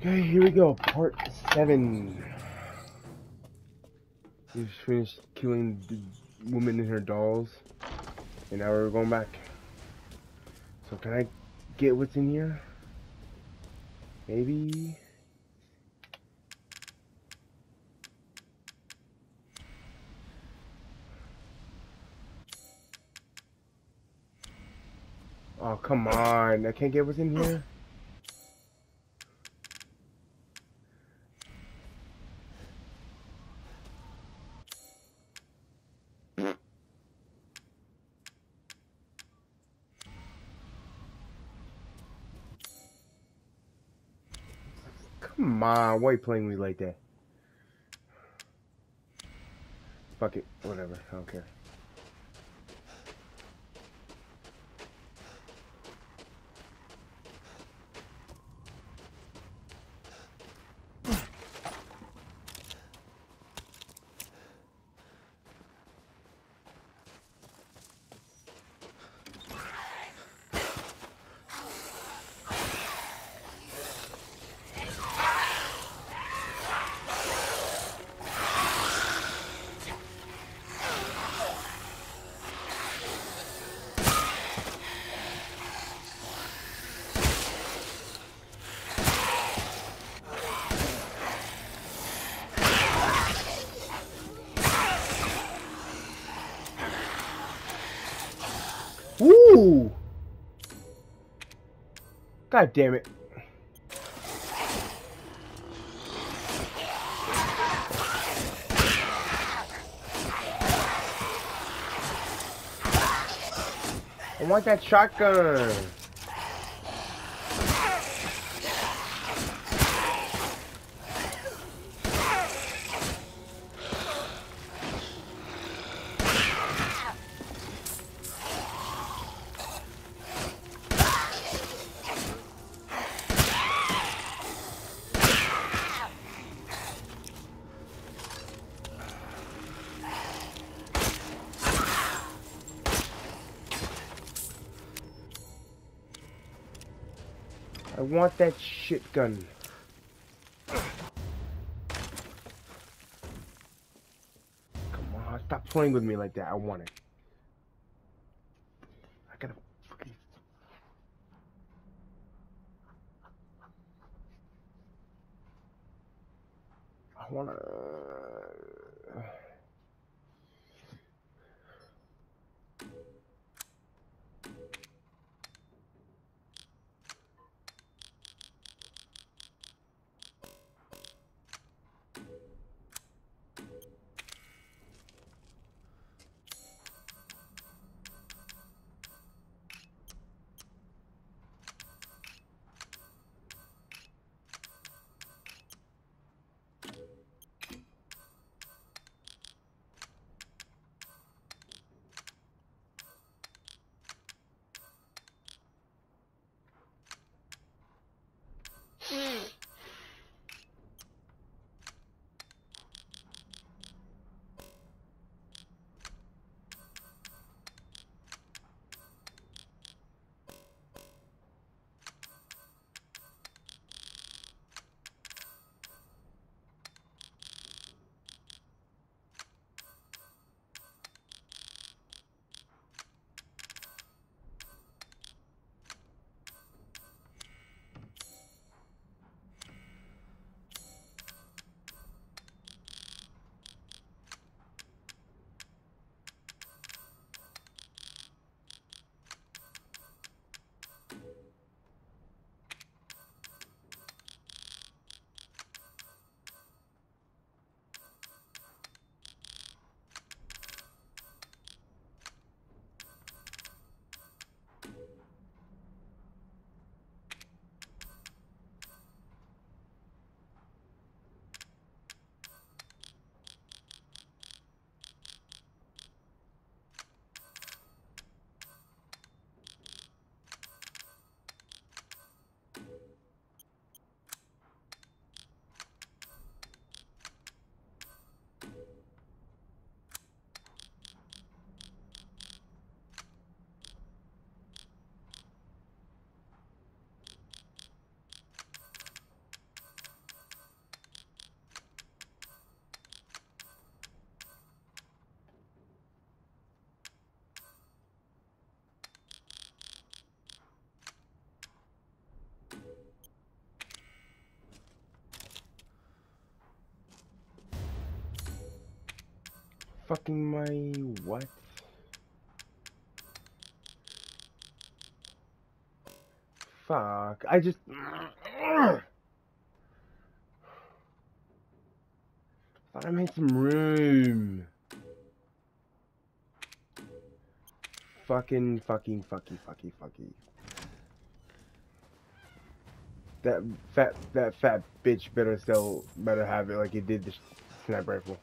Okay, here we go. Part 7. We just finished killing the woman and her dolls. And now we're going back. So can I get what's in here? Maybe? Oh, come on. I can't get what's in here? Come on. Why are you playing me like that? Fuck it. Whatever. I don't care. Woo! God damn it. I want that shotgun. I want that shit gun. Come on, stop playing with me like that. I want it. I gotta fucking... I wanna... fucking my what? Fuck. I just thought I made some room. Fucking. That fat bitch better have it like it did the sniper rifle.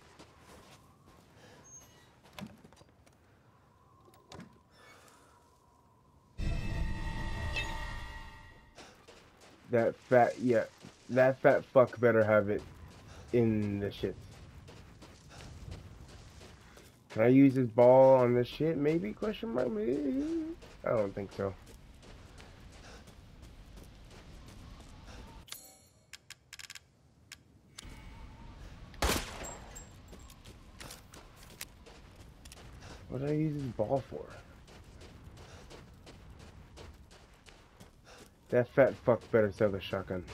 That fat fuck better have it in the shit. Can I use this ball on this shit? Maybe? Question mark? Maybe? I don't think so. What did I use this ball for? That fat fuck better sell the shotgun.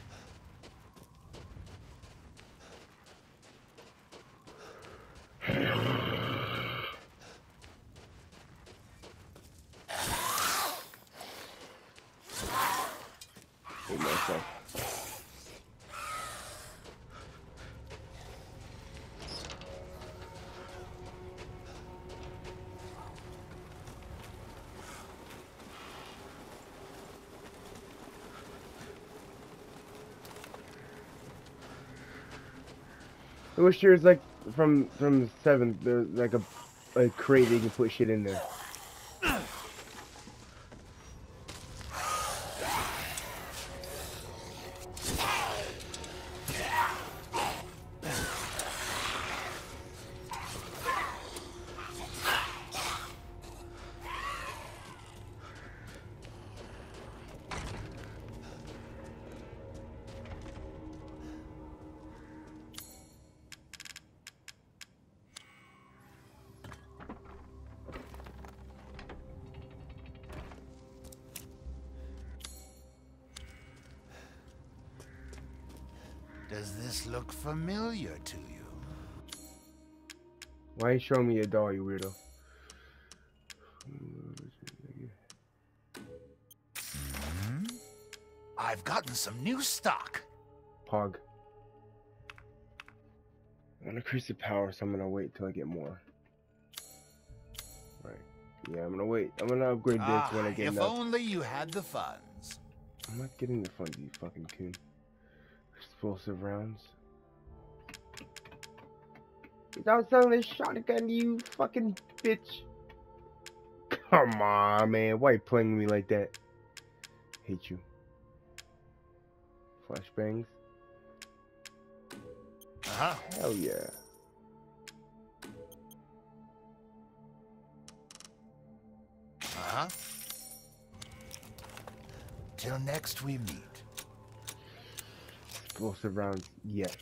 I wish there was like from 7th there's like a crate that you can put shit in there. Does this look familiar to you? Why are you showing me a doll, you weirdo? I've gotten some new stock. Pog. I'm gonna increase the power, so I'm gonna wait till I get more. Right. Yeah, I'm gonna wait. I'm gonna upgrade this when I get enough. If only you had the funds. I'm not getting the funds, you fucking coon. Explosive rounds. Without selling this shotgun, you fucking bitch. Come on, man. Why are you playing with me like that? Hate you. Flashbangs. Hell yeah. Till next we meet. Explosive rounds, yes.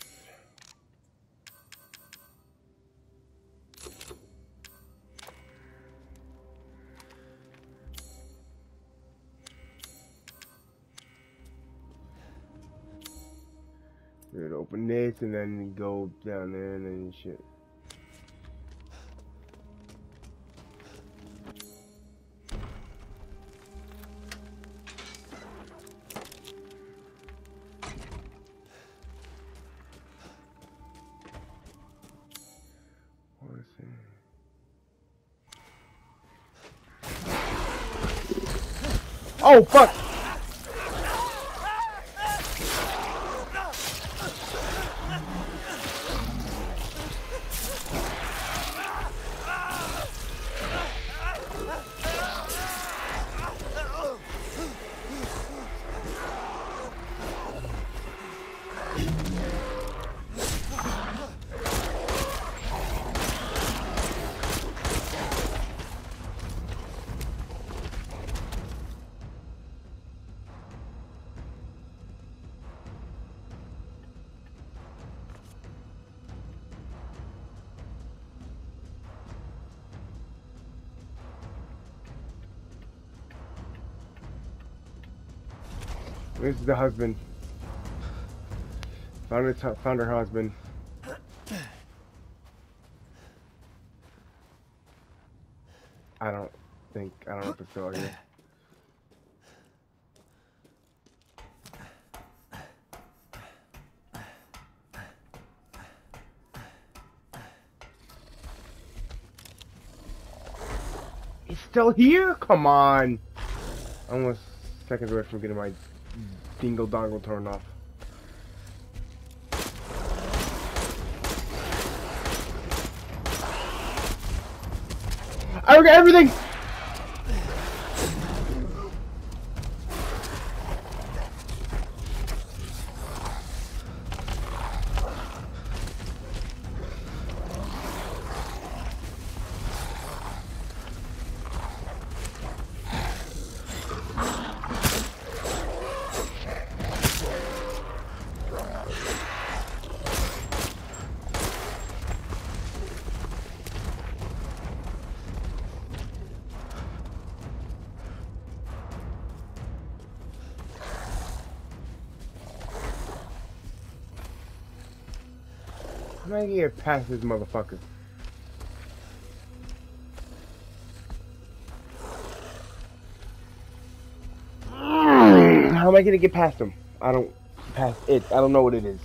We'd open this and then go down there and then shit. Oh fuck! This is the husband. Found her husband. I don't know if it's still here. It's still here? Come on. Almost seconds away from getting my dingle dongle turned off. I got everything! How am I gonna get past this motherfucker? How am I gonna get past him? I don't know what it is.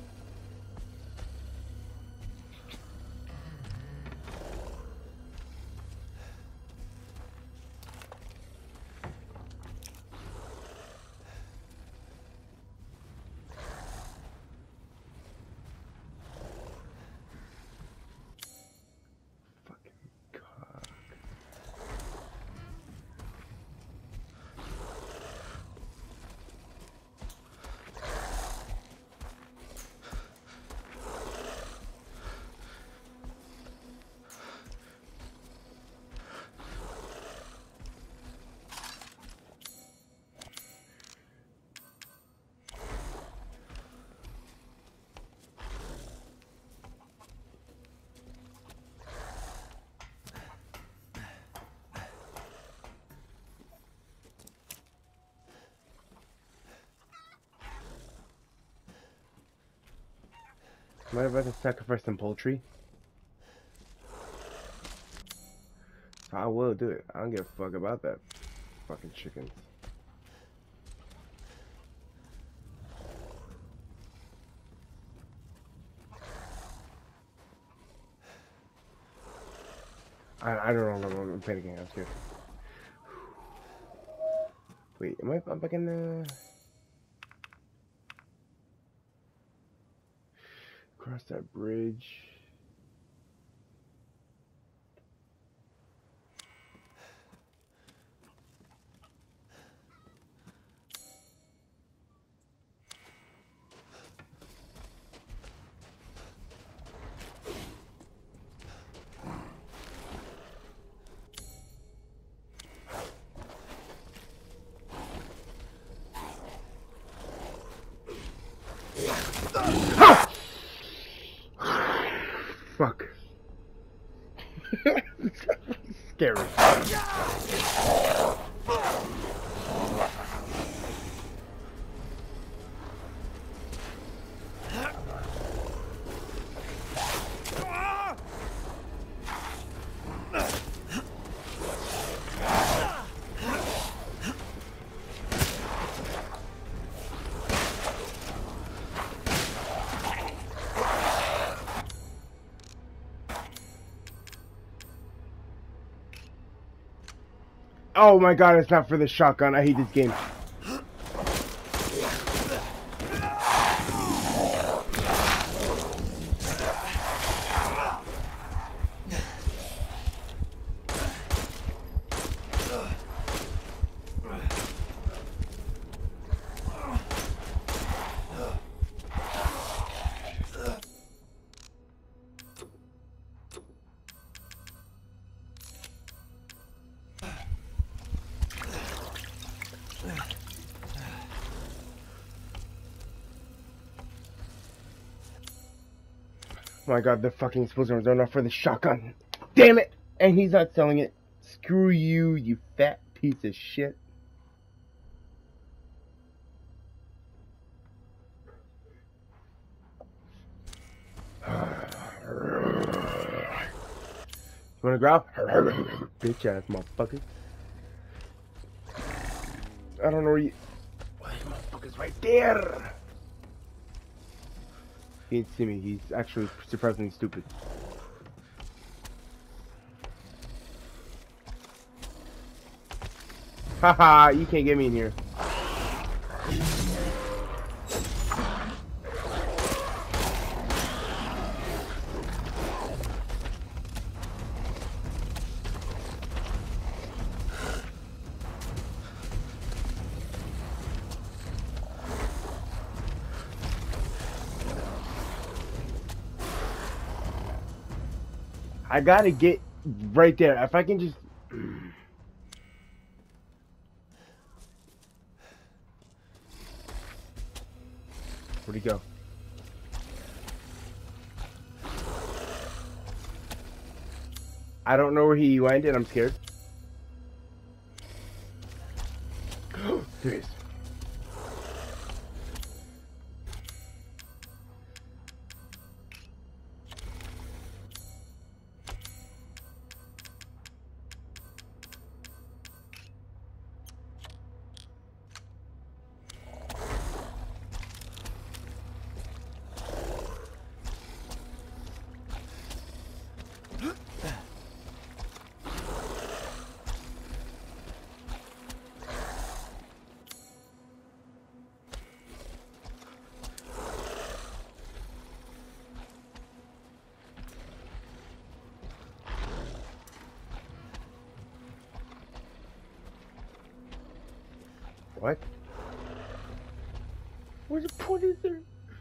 Am I about to sacrifice some poultry? I will do it. I don't give a fuck about that fucking chickens. I don't know. I'm panicking. I'm scared. Wait, I'm back in the... Cross that bridge. Fuck. Scary. Oh my god, it's not for the shotgun. I hate this game. Oh my god, the fucking explosives are not for the shotgun. Damn it! And he's not selling it. Screw you, you fat piece of shit. Wanna growl? Bitch ass motherfucker. I don't know where you. Why this motherfucker's right there? He didn't see me. He's actually surprisingly stupid. Haha, you can't get me in here. I gotta get right there. If I can just... Where'd he go? I don't know where he went and I'm scared. There he is. What? Where's the point is there?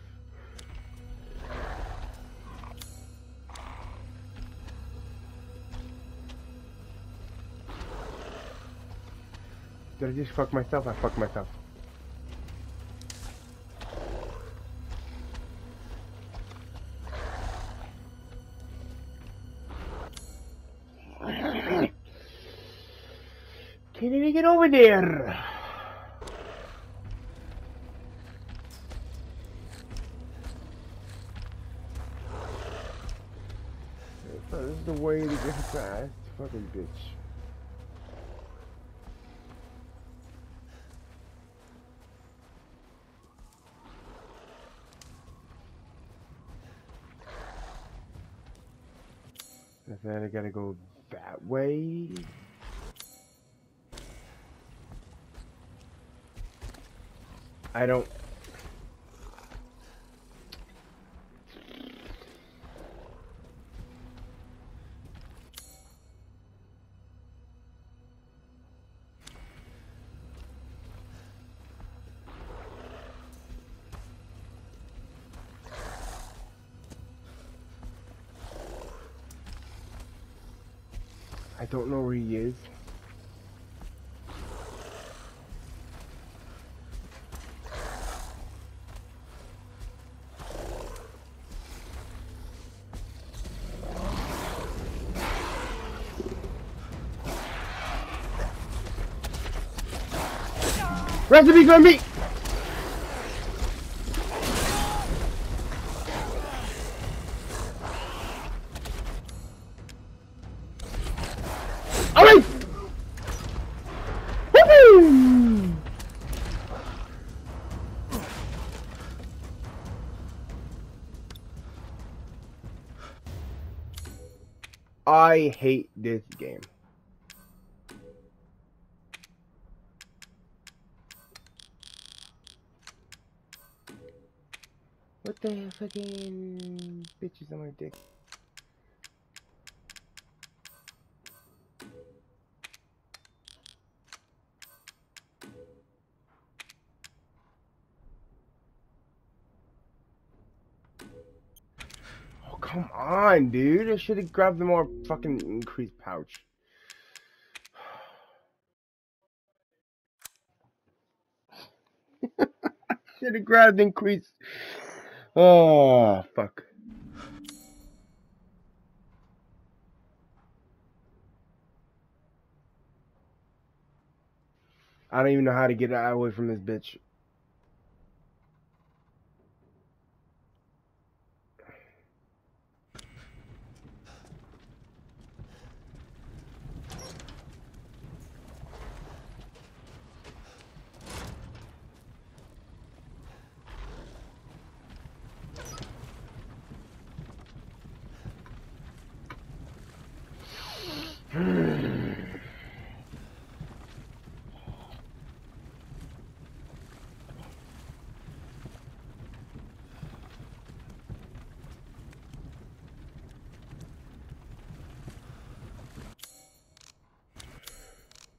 Did I just fuck myself? I fucked myself. Can't even get over there. This is the way to get fast, fucking bitch. I said I gotta go that way. I don't. I don't know where he is. Recipe gonna be. Alright! Woohoo! I hate this game. What the fucking bitches on my dick? Oh, come on, dude. I should have grabbed the more fucking increased pouch. Should have grabbed increased. Oh, fuck. I don't even know how to get away from this bitch.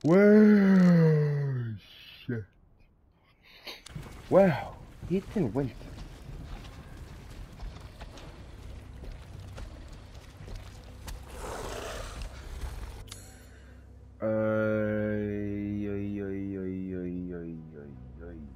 Well, shit. Wow, Ethan went. Ay, ay, ay, ay, ay, ay, ay, ay.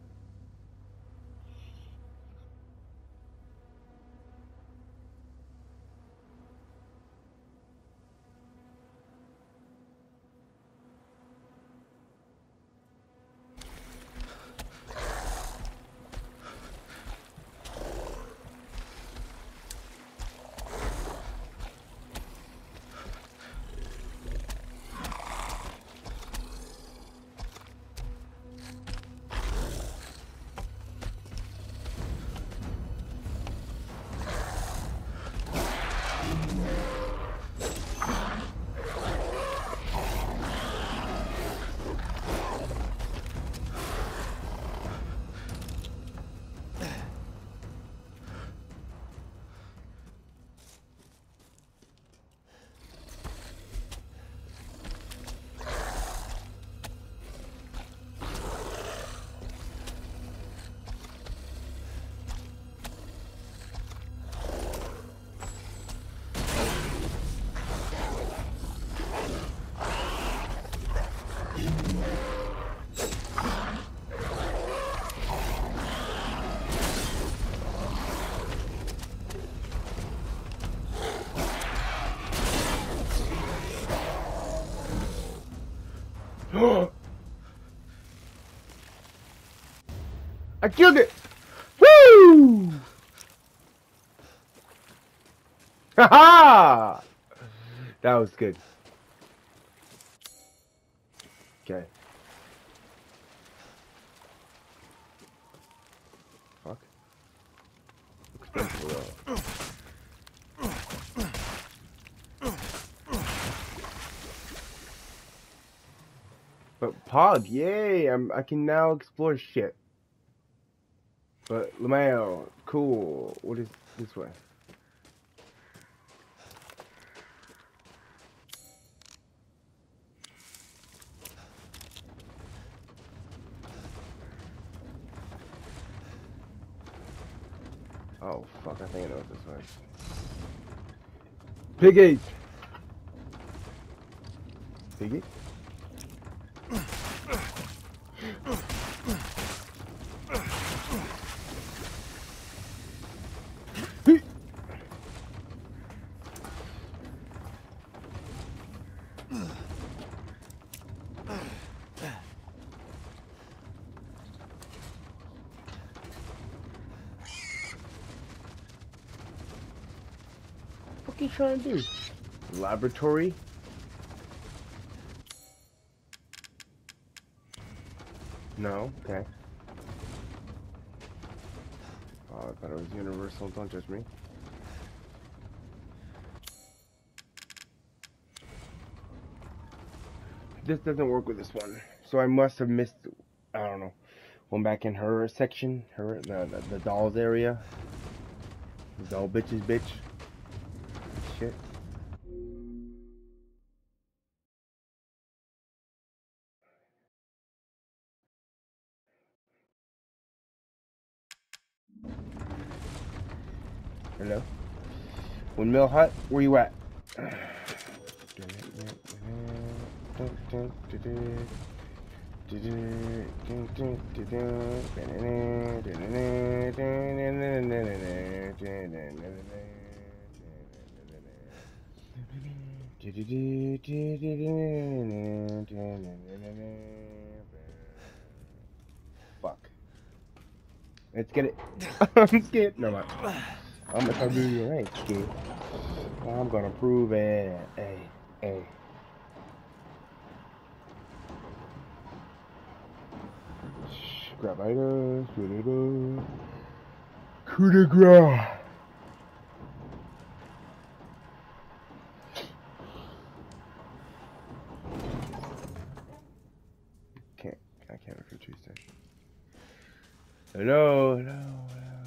I killed it! Woo! Haha! That was good. Okay. Fuck. Expensive though. But Pog, yay! I can now explore shit. But Lamau, cool. What is this way? Oh fuck! I think I know what this way. Piggy. Piggy. What are you trying to do? Laboratory? No, okay. Oh, I thought it was universal, don't judge me. This doesn't work with this one, so I must have missed, I don't know, one back in her section, the dolls area. Doll bitches, bitch. Shit. Hello? Windmill Hut, where you at? Fuck. Let's get it. I'm scared. No, I'm gonna try to do you right, kid. I'm gonna prove it. Hey, hey. Grab items. Coup de grace. I can't look for Tuesday. Hello, hello, hello.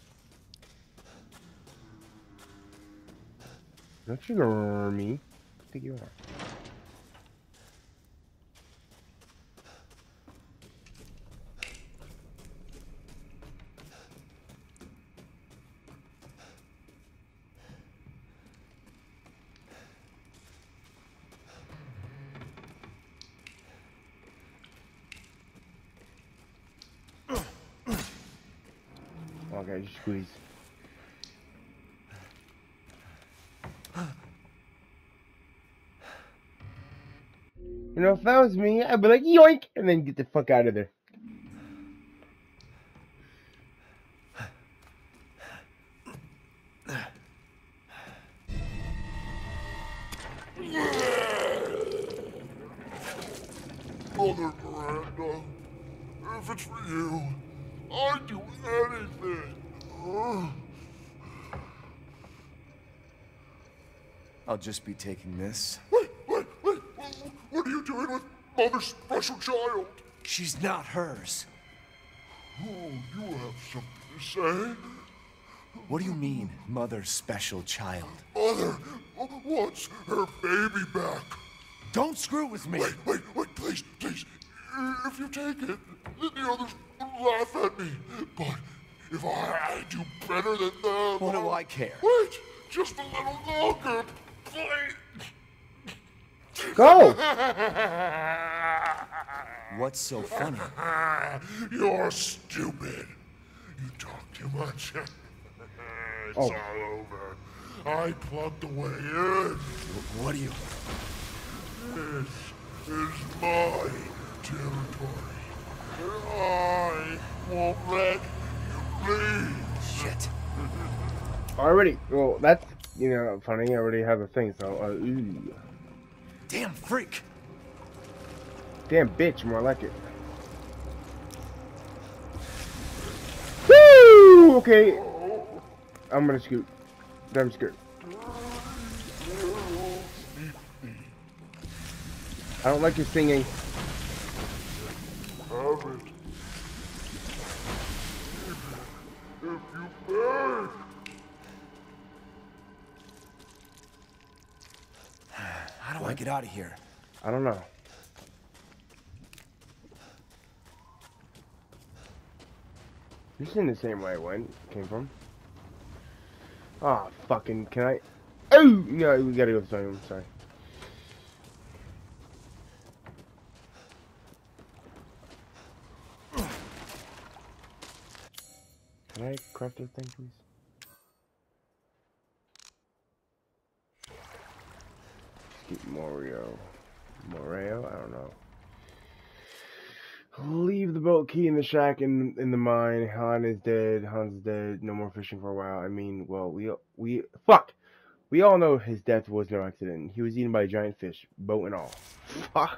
Don't you ignore me. think you are? Okay, just squeeze. You know, if that was me, I'd be like, yoink, and then get the fuck out of there. Mother Miranda, if it's for you, I'd do anything. I'll just be taking this. Wait, what are you doing with Mother's special child? She's not hers. Oh, you have something to say? What do you mean, mother's special child? Mother wants her baby back. Don't screw with me! Wait, please. If you take it, then the others will laugh at me. But if I do better than them... What do I care? Wait, just a little longer, please. Go! What's so funny? You're stupid. You talk too much. It's all over. I plugged the way in. What do you... This is my territory. I won't let you leave. Shit. Already, well, that's, you know, funny. I already have a thing, so, ooh. Damn freak! Damn bitch, more like it. Woo! Okay. I'm gonna scoot. I'm scared. I don't like your singing. Have it. If you beg. How do I get out of here? I don't know. This isn't the same way I came from. Ah, fucking, can I? Oh! No, we gotta go this way, I'm sorry. Can I craft this thing, please? Keep Moreo, I don't know. Leave the boat key in the shack in the mine. Hans is dead. No more fishing for a while. I mean, well, we all know his death was no accident. He was eaten by a giant fish, boat and all. Fuck.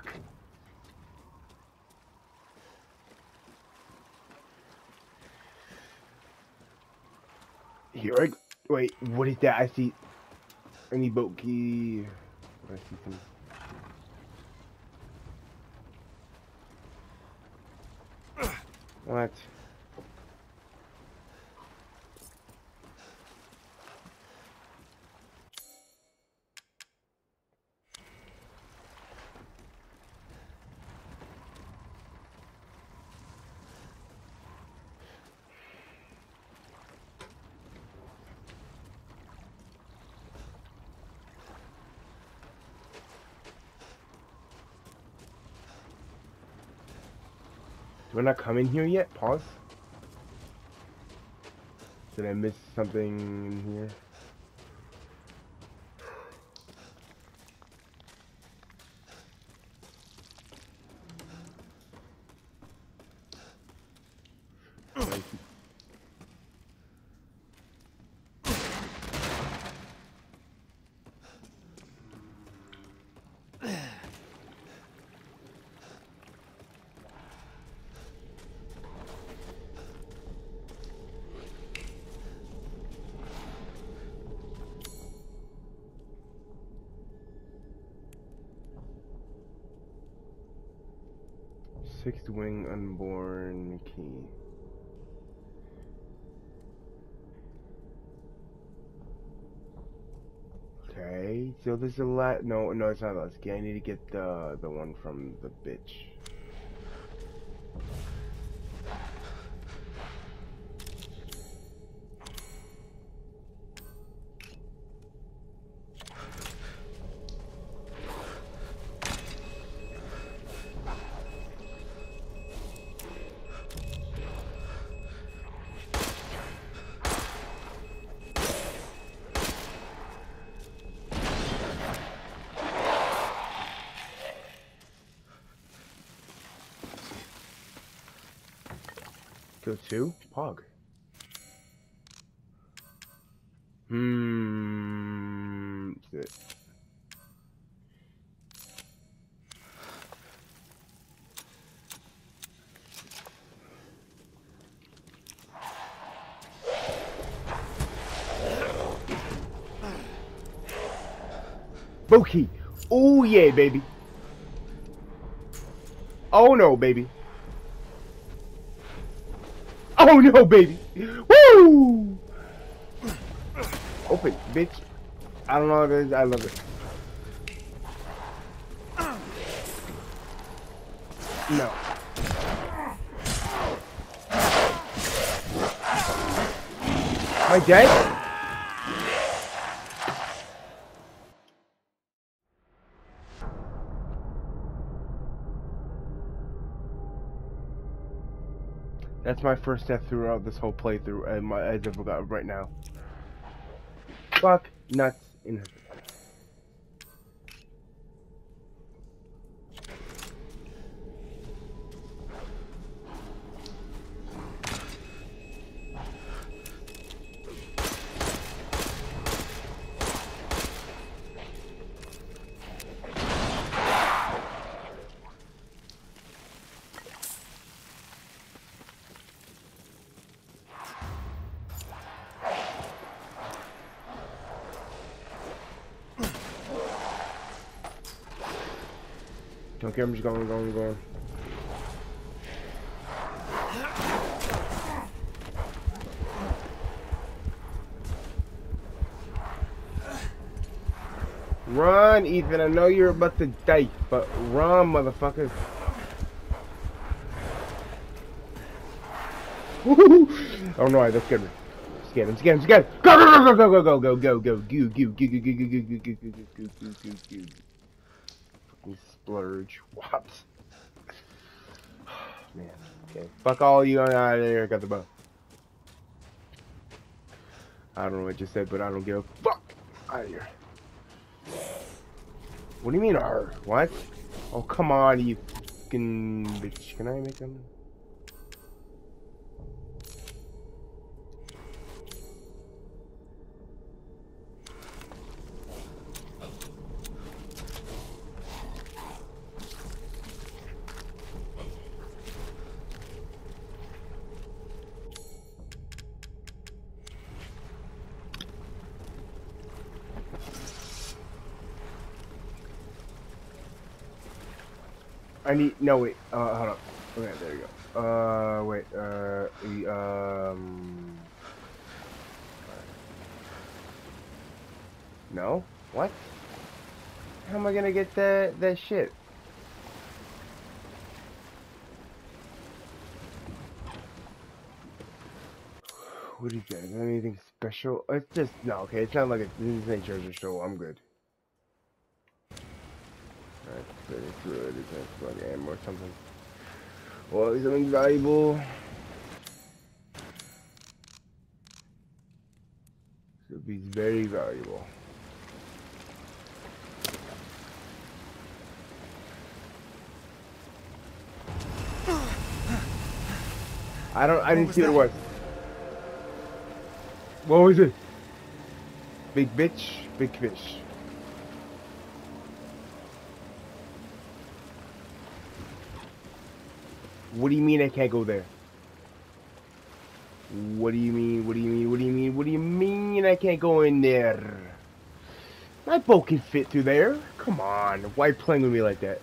Here I go. Wait, what is that? I see. I need boat key. I see some. What? Do I not come in here yet? Pause. Did I miss something in here? Sixth wing unborn key. Okay, so this is a lot. No, it's not Lusky. I need to get the one from the bitch. Kill 2? Pog. Shit. Boki! Oh yeah, baby! Oh no, baby! Oh no, baby! Woo! Open, bitch. I don't know what it is. I love it. No. Am I dead? That's my first death throughout this whole playthrough, and as I forgot right now. Fuck nuts in her. Don't care, I'm just going. Run, Ethan, I know you're about to die, but run, motherfucker. Oh no, that scared me. Scared. Go. Fucking splurge. What? Man, okay. Fuck all you out of there. I got the bow. I don't know what you said, but I don't give a fuck. Out of here. What do you mean, her? What? Oh, come on, you fucking bitch. Can I make them? I need, no wait, hold up. Okay, there you go. Wait, no? What? How am I gonna get that shit? What is that? Is there anything special? It's just, no, okay, it's not like a Disney treasure show, I'm good. Alright, through it, it's like ammo or something. Well, something valuable. Should be very valuable. I didn't see what it was. What was it? Big bitch, big fish. What do you mean I can't go there? What do you mean I can't go in there? My boat can fit through there. Come on, why playing with me like that?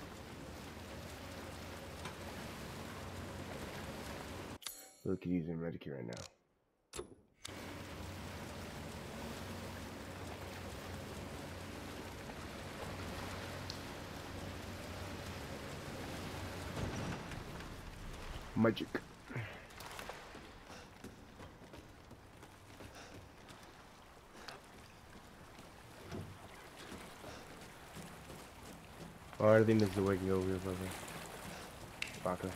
Look at using Medicare right now. Magic. Oh, I think this is the way to go over here, brother. Baka.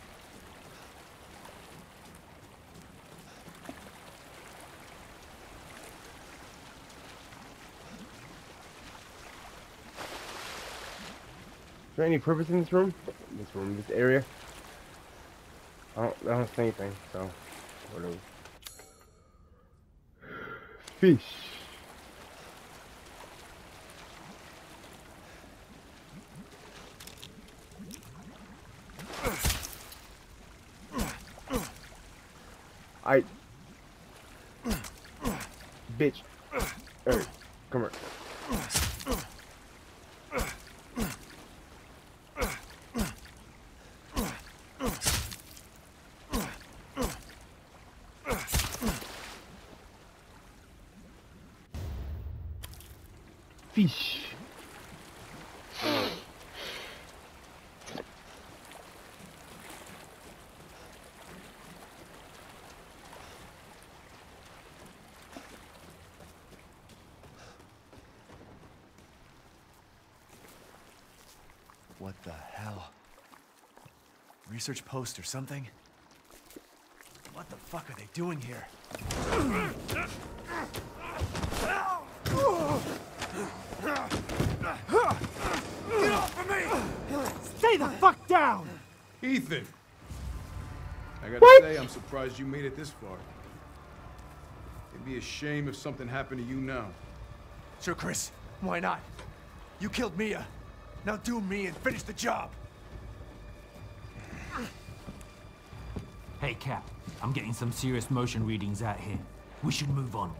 Is there any purpose in this room? This area? I don't see anything, so whatever. Fish. Bitch. Hey, come here. Fish. What the hell? Research post or something? What the fuck are they doing here? Get off of me! Stay the fuck down! Ethan! I gotta What? say, I'm surprised you made it this far. It'd be a shame if something happened to you now. Sure, Chris. Why not? You killed Mia. Now do me and finish the job. Hey, Cap. I'm getting some serious motion readings out here. We should move on.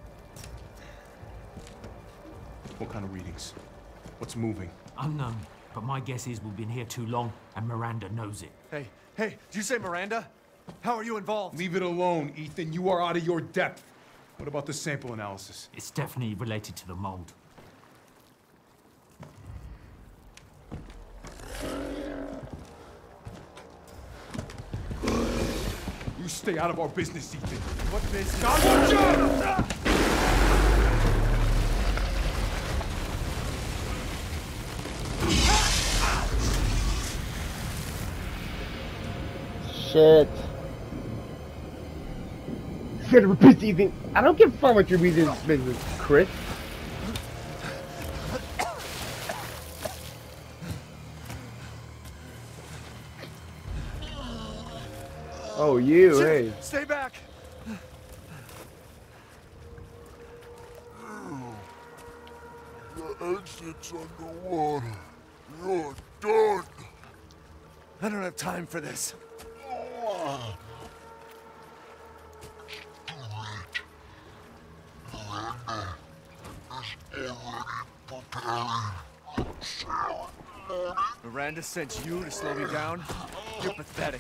What kind of readings? What's moving? Unknown, but my guess is we've been here too long, and Miranda knows it. Hey, did you say Miranda? How are you involved? Leave it alone, Ethan. You are out of your depth. What about the sample analysis? It's definitely related to the mold. You stay out of our business, Ethan. What business? Shit. You gotta repeat anything. I don't give a fuck what your business, Chris. Oh, you, hey. Stay back! The exit's underwater. You're done. I don't have time for this. Miranda sent you to slow me down? You're pathetic.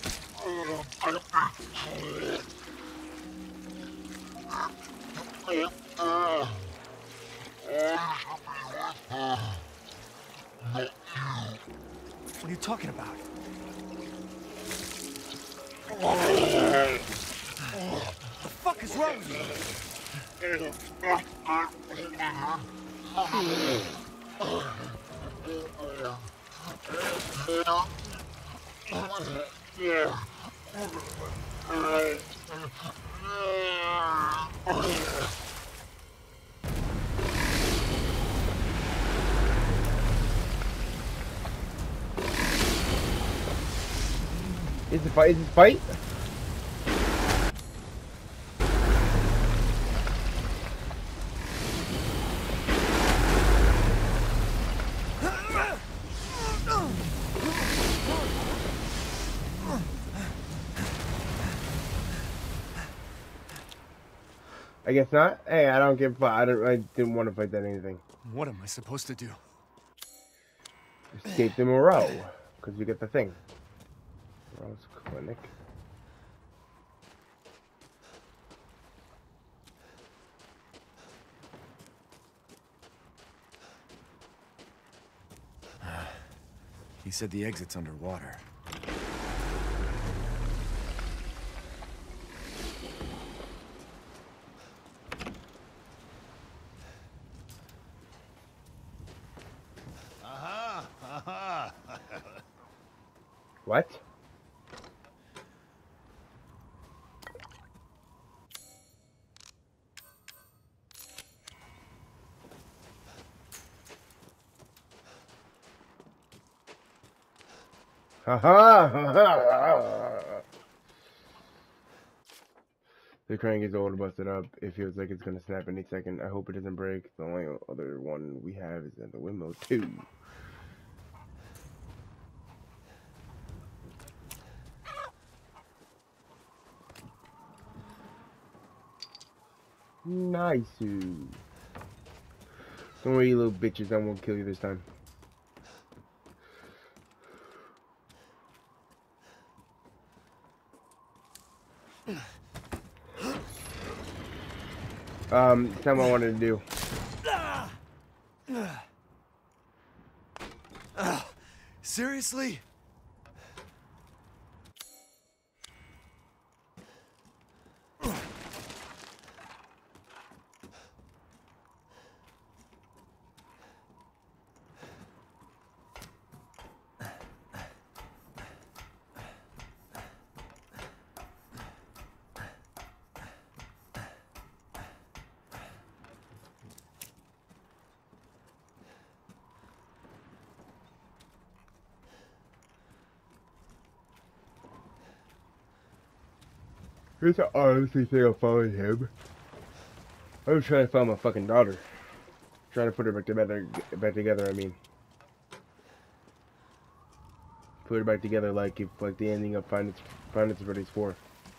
What are you talking about? What the fuck is wrong with you? Is it fight? Is it fight? I guess not. Hey, I don't give a fuck. I didn't want to fight that anything. What am I supposed to do? Escape the Moreau, because you get the thing. Moreau's clinic. He said the exit's underwater. The crane gets old and busted up. It feels like it's gonna snap any second. I hope it doesn't break. The only other one we have is in the windmill too. Nice. Don't worry, you little bitches. I won't kill you this time. Tell me what I wanted to do. Seriously? Here's the honestly thing I'm following him. I'm trying to find my fucking daughter. Trying to put her back together, I mean. Put her back together like if like the ending of Find Its Freddy's 4.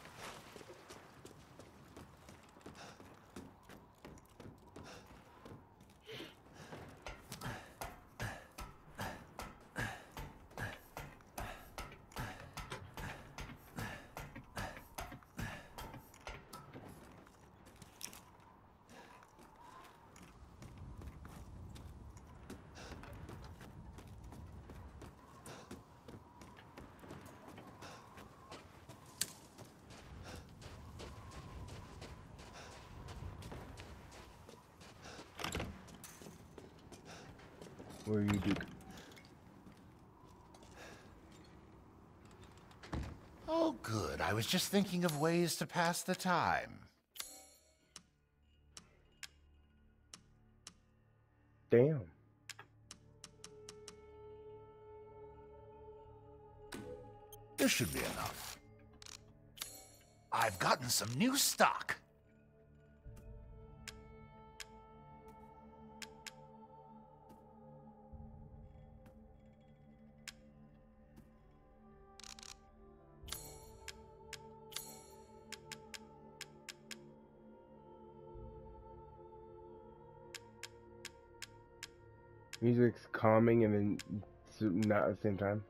Where are you, Duke? Oh, good. I was just thinking of ways to pass the time. Damn. This should be enough. I've gotten some new stock. Music's calming and then not at the same time.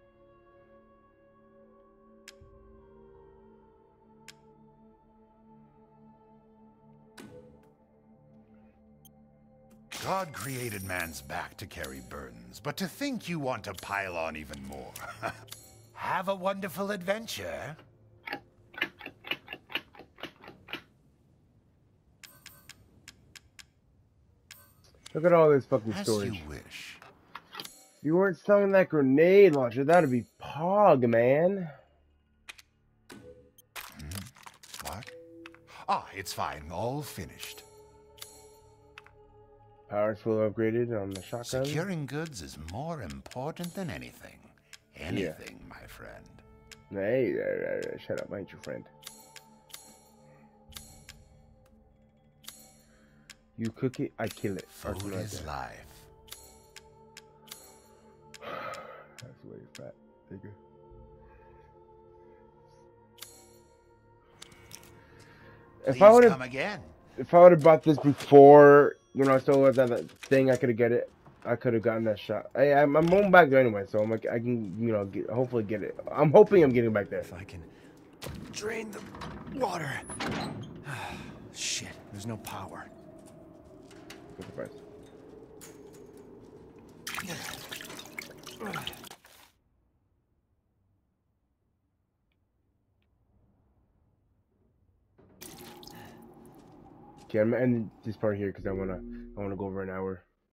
God created man's back to carry burdens, but to think you want to pile on even more. Have a wonderful adventure. Look at all this fucking As storage. you wish. You weren't selling that grenade launcher, that'd be pog, man. What? Ah, it's fine. All finished. Power's fully upgraded on the shotgun. Securing goods is more important than anything. Anything, my friend. Hey, shut up, I ain't your friend. You cook it, I kill it. Or Food something like is that. life. That's way fat, nigga. If I Please would come have, again. if I would have bought this before, when I still was at that thing, I could have get it. I could have gotten that shot. I'm going back there anyway, so I'm like, I can, you know, hopefully get it. I'm hoping I'm getting back there. If I can drain the water. Shit, there's no power. What's the price? Okay, I'm gonna end this part here because I wanna go over an hour.